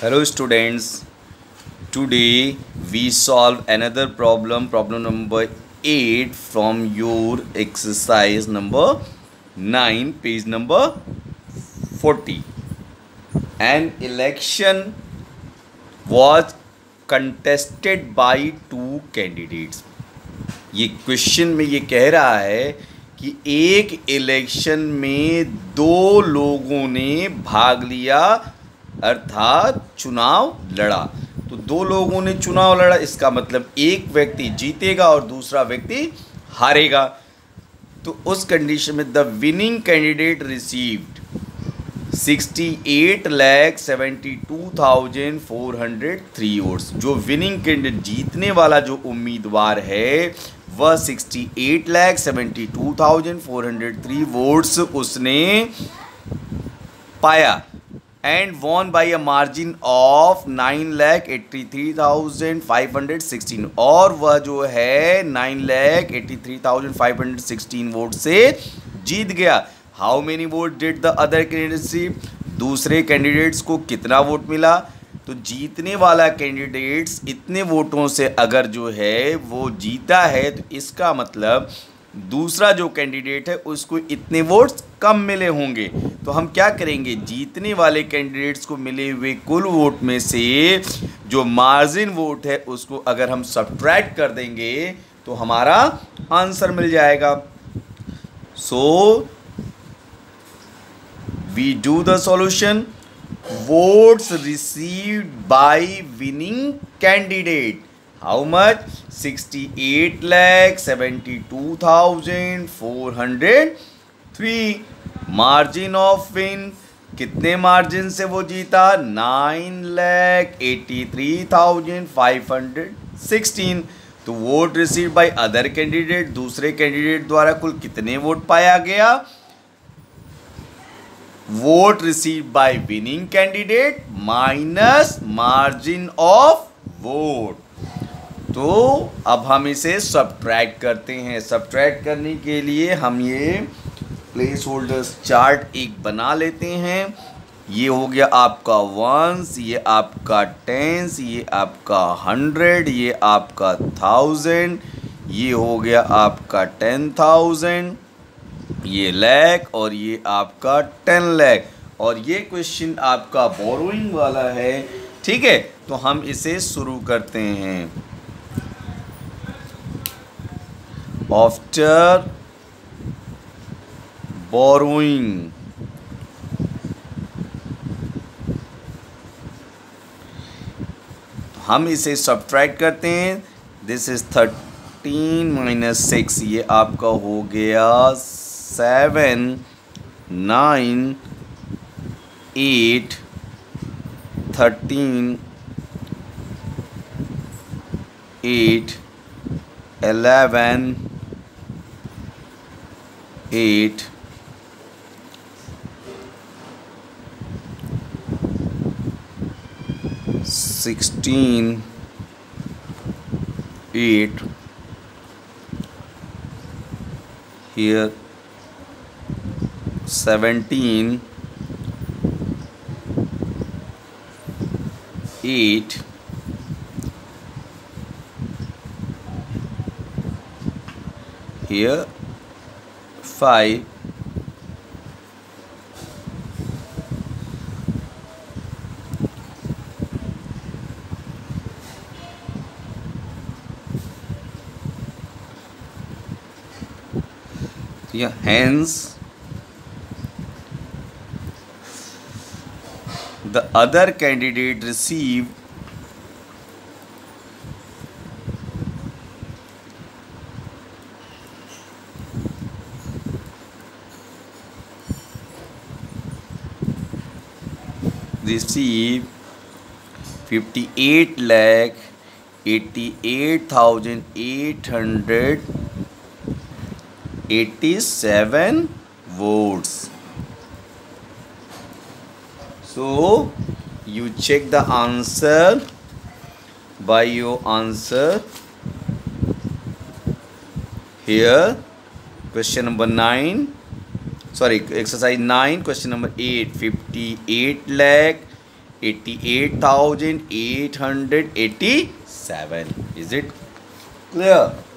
Hello students, today we solve another problem number 8 from your exercise number 9, page number 40. An election was contested by two candidates. ये question में ये कह रहा है कि एक इलेक्शन में दो लोगों ने भाग लिया अर्थात चुनाव लड़ा। तो दो लोगों ने चुनाव लड़ा, इसका मतलब एक व्यक्ति जीतेगा और दूसरा व्यक्ति हारेगा। तो उस कंडीशन में the winning candidate received 68,72,403 votes. जो विनिंग कैंडिडेट जीतने वाला जो उम्मीदवार है वह 68,72,403 वोट्स उसने पाया and won by a margin of 9,83,516 और वह जो है 9,83,516 वोट से जीत गया। How many vote did the other candidate receive? दूसरे कैंडिडेट्स को कितना वोट मिला? तो जीतने वाला कैंडिडेट्स इतने वोटों से अगर जो है वो जीता है तो इसका मतलब दूसरा जो कैंडिडेट है उसको इतने वोट्स कम मिले होंगे। तो हम क्या करेंगे, जीतने वाले कैंडिडेट्स को मिले हुए कुल वोट में से जो मार्जिन वोट है उसको अगर हम सब्ट्रैक्ट कर देंगे तो हमारा आंसर मिल जाएगा। So we do the solution. Votes received by winning candidate, how much? 68,72,403। Margin of win, कितने मार्जिन से वो जीता? 9,83,516। तो vote receive by other candidate, दूसरे कैंडिडेट द्वारा कुल कितने वोट पाया गया? Vote receive by winning candidate minus margin of vote. तो अब हम इसे सब्ट्रैक्ट करते हैं। सब्ट्रैक्ट करने के लिए हम ये प्लेस होल्डर्स चार्ट एक बना लेते हैं। ये हो गया आपका वंस, ये आपका टेंस, ये आपका 100, ये आपका 1000, ये हो गया आपका 10,000, ये लाख और ये आपका 10 लाख। और ये क्वेश्चन आपका बोरोइंग वाला है, ठीक है। तो हम इसे शुरू करते हैं। आफ्टर बोरोइंग हम इसे सब्ट्रैक्ट करते हैं। दिस इज 13 माइनस 6, ये आपका हो गया 7, 9, 8, 13, 8, 11, 8, 16, 8, here 17, 8, here 5, yeah, hence the other candidate received receive 58,88,887 votes. So you check the answer by your answer here. Question number 9, sorry, exercise 9, question number 8, 58 lakh 88,887. Is it clear?